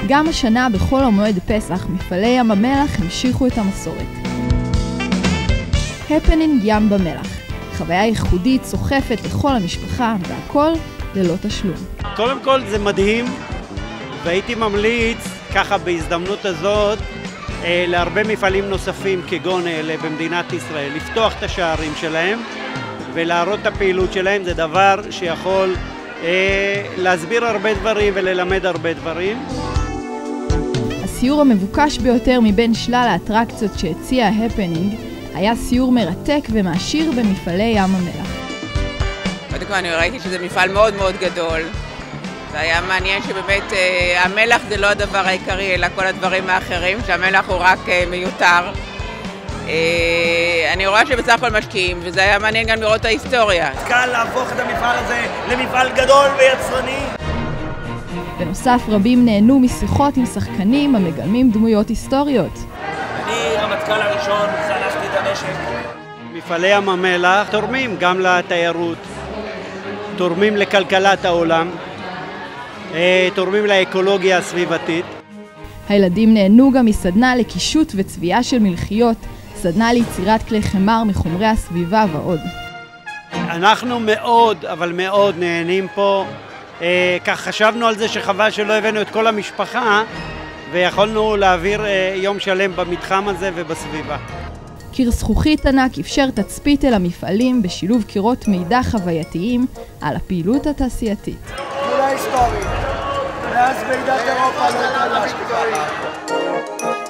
גם השנה בחול המועד פסח מפעלי ים המלח המשיכו את המסורת. הפנינג ים במלח, חוויה ייחודית סוחפת לכל המשפחה והכל ללא תשלום. קודם כל זה מדהים, והייתי ממליץ ככה בהזדמנות הזאת להרבה מפעלים נוספים כגון אלה במדינת ישראל, לפתוח את השערים שלהם ולהראות את הפעילות שלהם. זה דבר שיכול להסביר הרבה דברים וללמד הרבה דברים. הסיור המבוקש ביותר מבין שלל האטרקציות שהציע הפנינג היה סיור מרתק ומעשיר במפעלי ים המלח. קודם כל אני ראיתי שזה מפעל מאוד מאוד גדול. זה היה מעניין שבאמת המלח זה לא הדבר העיקרי, אלא כל הדברים האחרים, שהמלח הוא רק מיותר. אני רואה שבסך הכל משקיעים, וזה היה מעניין גם לראות את ההיסטוריה. קל להפוך את המפעל הזה למפעל גדול ויצרני. בנוסף, רבים נהנו משיחות עם שחקנים המגלמים דמויות היסטוריות. אני רמטכ"ל הראשון, זנחתי את הנשק. מפעלי ים המלח תורמים גם לתיירות, תורמים לכלכלת העולם, תורמים לאקולוגיה הסביבתית. הילדים נהנו גם מסדנה לקישוט וצביעה של מלחיות, סדנה ליצירת כלי חמר מחומרי הסביבה ועוד. אנחנו מאוד, אבל מאוד נהנים פה. כך חשבנו על זה שחבל שלא הבאנו את כל המשפחה, ויכולנו להעביר יום שלם במתחם הזה ובסביבה. קיר זכוכית ענק אפשר תצפית אל המפעלים בשילוב קירות מידע חווייתיים על הפעילות התעשייתית. תמונה היסטורית, מאז ועידת אירופה לא הייתה משהו ככה.